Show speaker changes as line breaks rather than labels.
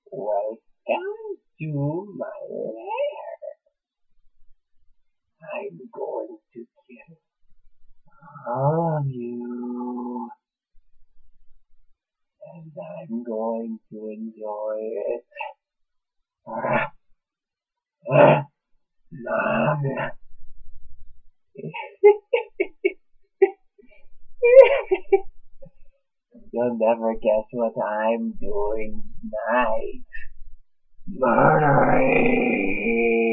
Welcome to my lair. I'm going to kill all of you, and I'm going to enjoy it. Mom. You'll never guess what I'm doing tonight. Murdering!